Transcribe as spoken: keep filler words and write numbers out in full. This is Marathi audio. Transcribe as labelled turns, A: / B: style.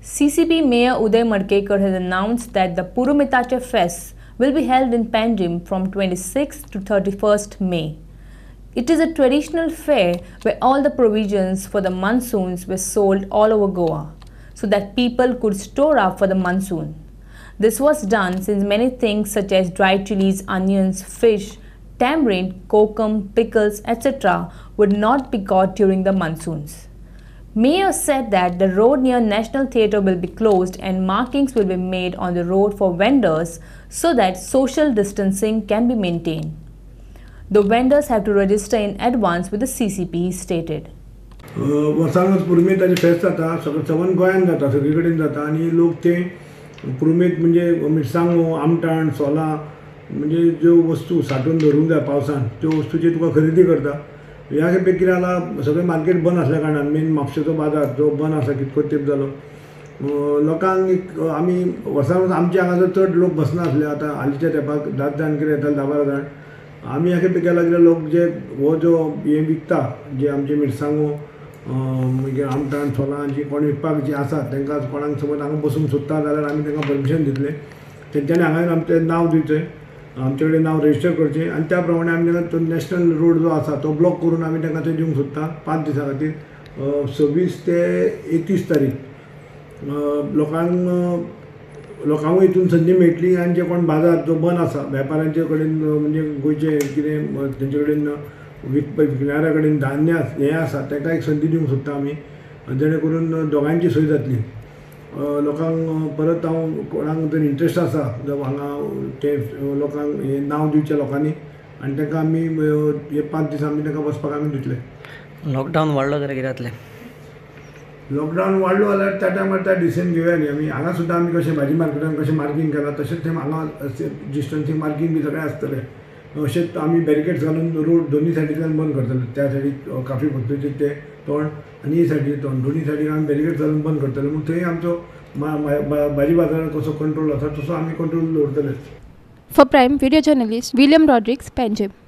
A: C C P Mayor Uday Madkekar has announced that the Purumitache Fest will be held in Panjim from twenty-sixth to thirty-first May. It is a traditional fair where all the provisions for the monsoons were sold all over Goa, so that people could store up for the monsoon. This was done since many things such as dried chilies, onions, fish, tamarind, kokum, pickles, et cetera would not be caught during the monsoons. Mayor said that the road near National Theatre will be closed and markings will be made on the road for vendors so that social distancing can be maintained. The vendors have to register in advance with the C C P, he stated.
B: वर्सांगच पुरुमेताचे फेस्त जाता सगळं सबंद गोंयांत जाता सगळे कडेन जाता आनी लोक ते पुरुमेत म्हणजे मिरसांगो आमटाण सोलां म्हणजे ज्यो वस्तू सांठोवन दवरूंक जाय पावसान त्यो वस्तूची तुका खरेदी करता. ह्या खेपे कितें जालां सगळें मार्केट बंद आसल्या कारणान मेन म्हापशेचो बाजार जो बंद आसा कितको तेंप जालो लोकांक एक आमी वर्सांगच आमचे हांगासर चड लोक बसना आसले आतां हालींच्या तेंपाक धा जाण कितें येताले धा बारा जाण आमी ह्या खेपे केला कितें लोक जे हो जो हे विकता जे आमचे मिरसांगो मागीर आमटाण सोलां जी कोण विकपाक जी आसा तांकां कोणाक समज हांगा बसूंक सोदता जाल्यार आमी तांकां परमिशन दितले तेंच्यांनी हांगा आमचें नांव दिवचें आमचे कडेन नांव रजिस्टर करचें आनी त्या प्रमाणे आमी तांकां तो नॅशनल रोड जो आसा तो ब्लॉक करून आमी तांकां थंय दिवंक सोदता पांच दिसां खातीर सव्वीस ते एकतीस तारीख लोकांक लोकांकूय हितून संदी मेळटली आनी जे कोण बाजार जो बंद आसा वेपाऱ्यांचे कडेन म्हणजे गोंयचे कितें तेंचे कडेन विक विकणाऱ्या कडेन धान्य हें आसा ताका एक संदी दिवंक सोदता आमी जेणे करून दोगांयची सोय जातली. लोकांक परत हांव कोणाक जर इंट्रस्ट आसा जावं हांगा ते लोकांक हें नांव दिवचें लोकांनी आनी तांकां आमी हे पांच दीस आमी तांकां वचपाक आमी दितले.
C: लॉकडावन वाडलो जाल्यार कितें जातलें?
B: लॉकडावन वाडलो जाल्यार त्या टायमार त्या डिसिजन घेवया न्ही आमी हांगा सुद्दां आमी कशें भाजी मार्केटान कशें मार्कींग केलां तशेंच थंय हांगा डिस्टन्सींग मार्कींग बी सगळें आसतलें. अशेंच आमी बॅरिकेड्स घालून रोड दोनी सायडींतल्यान बंद करतले त्या सायडीक काफी फॅक्टरीचें तें तोंड आनी ही सायडीचें तोंड दोनी सायडीक आमी बॅरिकेड्स घालून बंद करतले म्हूण थंय आमचो भाजी बाजारार कसो कंट्रोल आसा तसो आमी कंट्रोल दवरतले.
D: For Prime Video Journalist William Rodrigues, Panjim.